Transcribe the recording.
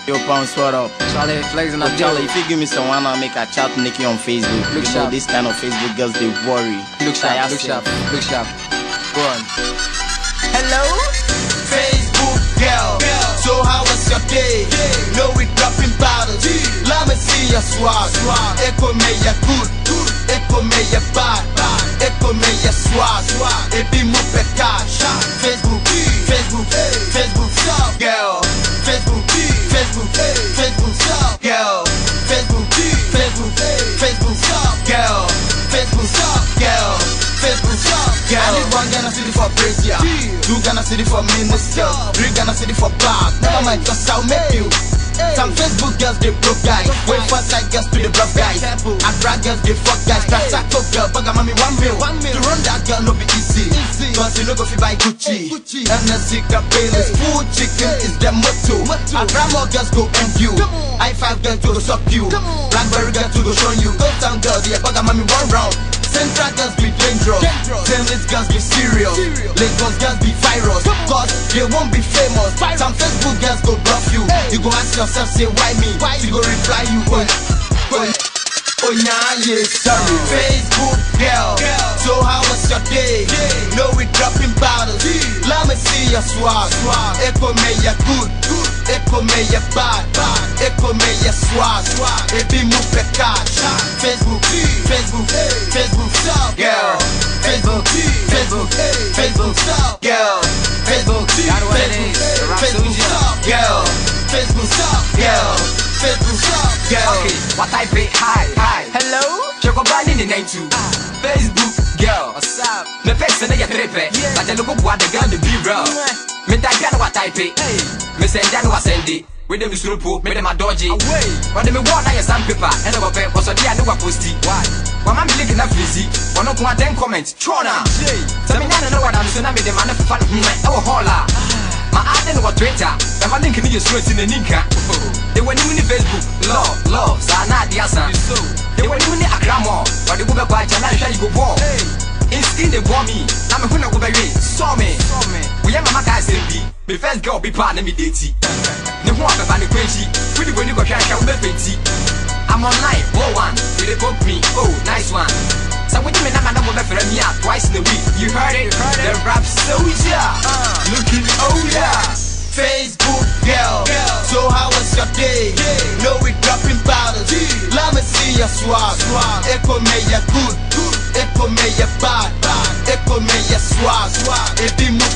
Yo, Pounds, what up? Charlie, flexing up. Charlie, if you give me someone, I'll make a chat Nikki on Facebook. Look you sharp. know, this kind of Facebook girls, they worry. Look sharp, look sharp, look sharp. Go on. Hello? Facebook girl. So how was your day? No, we dropping bottles. Let me see your swag. Echo me ya good. Echo me ya bad. Echo me ya swag. It be move cash. Facebook, Facebook, Facebook, shop girl. Facebook, Facebook, Facebook, shop girl. Facebook, Facebook, Facebook, shop girl. Facebook, shop girl. Facebook, shop girl. I need one Ghana City for Brazil, two Ghana City for Minister, three Ghana City for Park. Never mind, cause I'll make you. Some Facebook girls, they broke guys. Wait for side girls to the bluff guys. I drag girls, they fuck guys. That's a cook girl, but I'm me 1 mil. To run that girl, no be easy. Cause you know go fi buy Gucci. MNC Capelas, food chicken is the motto. I grab more girls go end you. I5 girls to go suck you. Blackberry girls to go show you. Go town girls, yeah, but I'm me 1 round. Central girls be dangerous. Tennis girls be serious. Lagos girls be virus. Cause they won't be famous. Some Facebook girls go bluff you. You go ask yourself, say why me? She go reply you. Oh yeah, yeah, sorry. Facebook girl. So how was your day? No, we dropping bottles. Let me see your swag. Echo me ya good. Echo me ya bad. Echo me ya swag. It be move the cash. Facebook, Facebook, Facebook, stop girl. Facebook, Facebook, Facebook, stop girl. Facebook, Facebook, Facebook, stop girl. Facebook, stop girl. Facebook, stop girl. Okay, what I pay? Hi. Hello? Check up in the 92. Facebook girl. What's up? Me face na ya trepe. But I look what the girl the be real. Me that girl what I pay. Me send down what send it. With them surupo, me them a dodgy. But them want na your sandpaper. And I go pay for so dia no posti. Why? Why man be link na fizzy? One up 10 comments. Chona. Tell me now know what I'm saying. Me them man for fun. Oh hola. My ad no Twitter. Them man link me just straight in the ninka. They were new in Facebook. Love. Sana diasa. They were new in Akramo. But they go back by channel you go ball. In skin they bore me. Now me who go bury. Saw me. We am mama guys be. Me first girl be part me date. Ne ho abeba ne kwenchi. We the when you go try to be fenti. I'm online. Oh one. You dey poke me. Oh nice one. So when you me na man go be friend me twice in a week. You heard it. The rap soldier. Looking older. Facebook girl. So how was your day? No, we dropping bottles. Let me see your swag. Echo me ya good. Echo me ya bad. Echo me ya swag. It be move